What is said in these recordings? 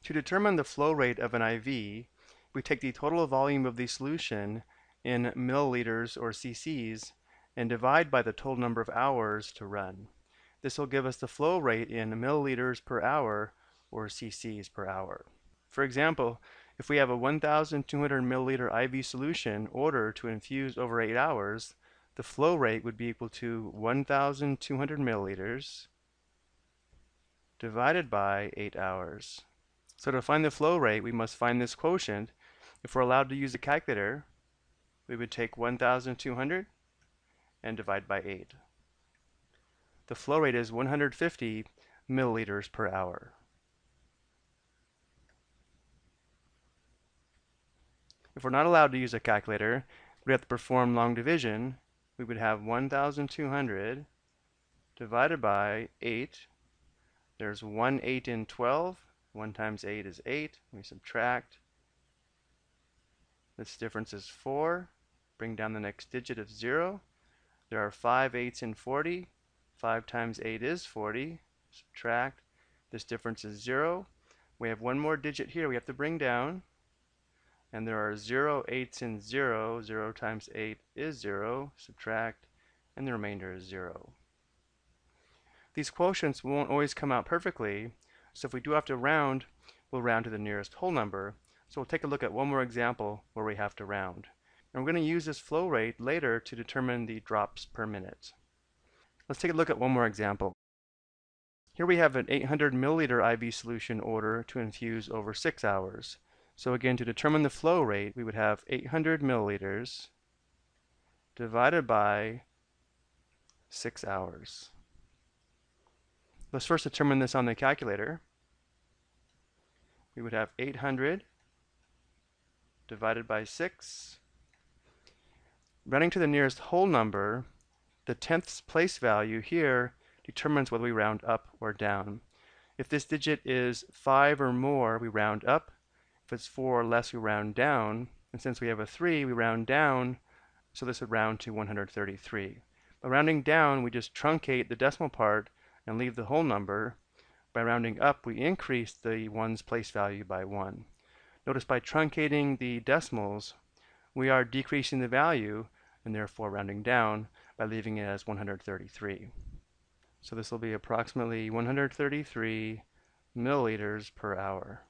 To determine the flow rate of an IV, we take the total volume of the solution in milliliters or cc's and divide by the total number of hours to run. This will give us the flow rate in milliliters per hour or cc's per hour. For example, if we have a 1,200 milliliter IV solution ordered to infuse over 8 hours, the flow rate would be equal to 1,200 milliliters divided by 8 hours. So to find the flow rate, we must find this quotient. If we're allowed to use a calculator, we would take 1,200 and divide by 8. The flow rate is 150 milliliters per hour. If we're not allowed to use a calculator, we have to perform long division. We would have 1,200 divided by 8. There's 1 8 in 12. 1 times 8 is 8. We subtract. This difference is 4. Bring down the next digit of 0. There are 5 8s in 40. 5 times 8 is 40. Subtract. This difference is 0. We have one more digit here we have to bring down. And there are 0 8s in 0. 0 times 8 is 0. Subtract. And the remainder is 0. These quotients won't always come out perfectly, so if we do have to round, we'll round to the nearest whole number. So we'll take a look at one more example where we have to round. And we're going to use this flow rate later to determine the drops per minute. Let's take a look at one more example. Here we have an 800 milliliter IV solution order to infuse over 6 hours. So again, to determine the flow rate, we would have 800 milliliters divided by 6 hours. Let's first determine this on the calculator. We would have 800 divided by 6. Rounding to the nearest whole number, the tenths place value here determines whether we round up or down. If this digit is 5 or more, we round up. If it's 4 or less, we round down. And since we have a 3, we round down, so this would round to 133. By rounding down, we just truncate the decimal part and leave the whole number. By rounding up, we increase the 1's place value by 1. Notice by truncating the decimals, we are decreasing the value and therefore rounding down by leaving it as 133. So this will be approximately 133 milliliters per hour.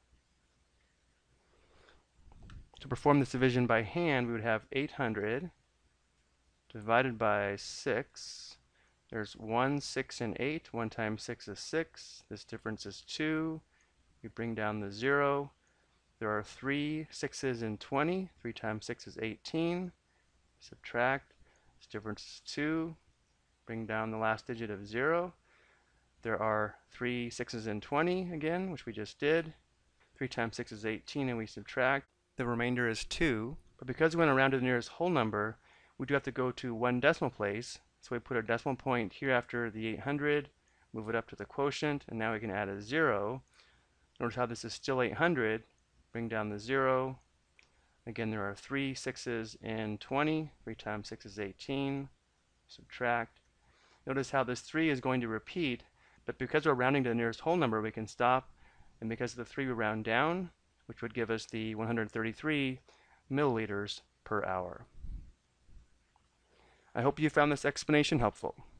To perform this division by hand, we would have 800 divided by 6. There's 1, 6, and 8. 1 times 6 is 6. This difference is 2. We bring down the 0. There are 3 6s in 20. 3 times 6 is 18. Subtract. This difference is 2. Bring down the last digit of 0. There are 3 6s in 20 again, which we just did. 3 times 6 is 18, and we subtract. The remainder is 2. But because we went around to the nearest whole number, we do have to go to 1 decimal place. So we put a decimal point here after the 800, move it up to the quotient, and now we can add a 0. Notice how this is still 800. Bring down the 0. Again, there are 3 6s in 20. 3 times 6 is 18. Subtract. Notice how this 3 is going to repeat, but because we're rounding to the nearest whole number, we can stop. And because of the 3, we round down, which would give us the 133 milliliters per hour. I hope you found this explanation helpful.